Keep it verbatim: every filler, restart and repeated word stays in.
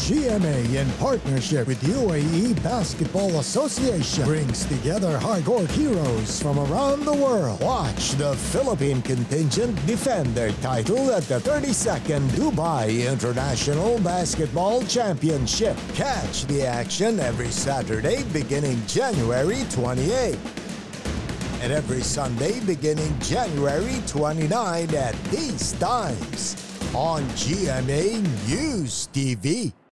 G M A, in partnership with U A E Basketball Association, brings together hardcourt heroes from around the world. Watch the Philippine contingent defend their title at the thirty-second Dubai International Basketball Championship. Catch the action every Saturday beginning January twenty-eighth. And every Sunday beginning January twenty-ninth at these times on G M A News T V.